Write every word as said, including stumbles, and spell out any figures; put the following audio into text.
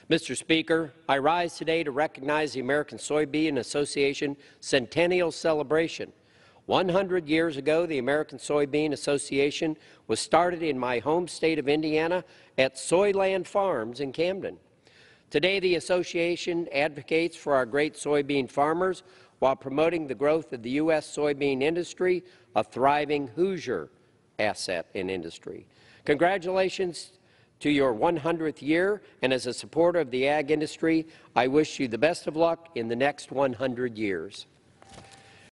Mister Speaker, I rise today to recognize the American Soybean Association Centennial Celebration. one hundred years ago, the American Soybean Association was started in my home state of Indiana at Soyland Farms in Camden. Today, the association advocates for our great soybean farmers while promoting the growth of the U S soybean industry, a thriving Hoosier asset in industry. Congratulations to your one hundredth year, and as a supporter of the ag industry, I wish you the best of luck in the next one hundred years.